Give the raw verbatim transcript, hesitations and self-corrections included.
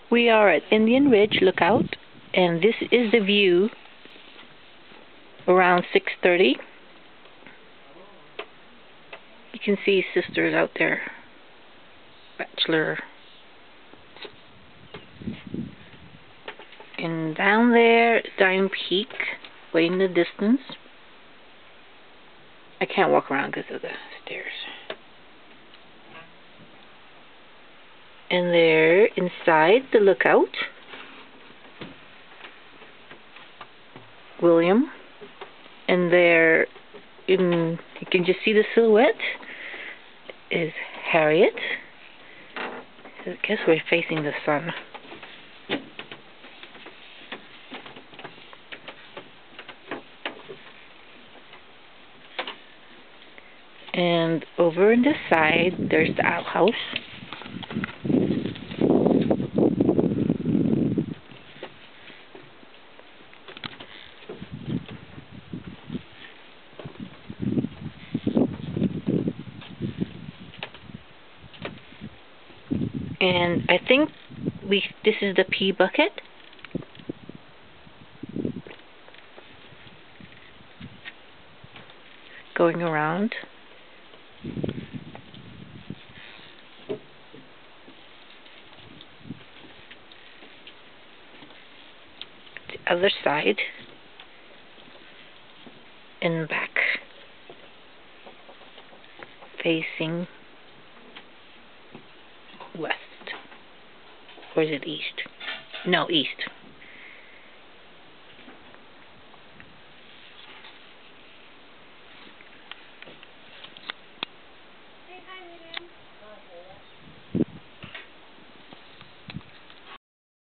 We are at Indian Ridge Lookout, and this is the view around six thirty. You can see sisters out there, bachelor. And down there, Diamond Peak, way in the distance. I can't walk around because of the stairs. And there, inside the lookout, William. And there, in, you can just see the silhouette, is Harriet. I guess we're facing the sun. And over on this side, there's the outhouse. And I think we this is the pea bucket. Going around. The other side. And back. Facing west. Or is it east? No, east.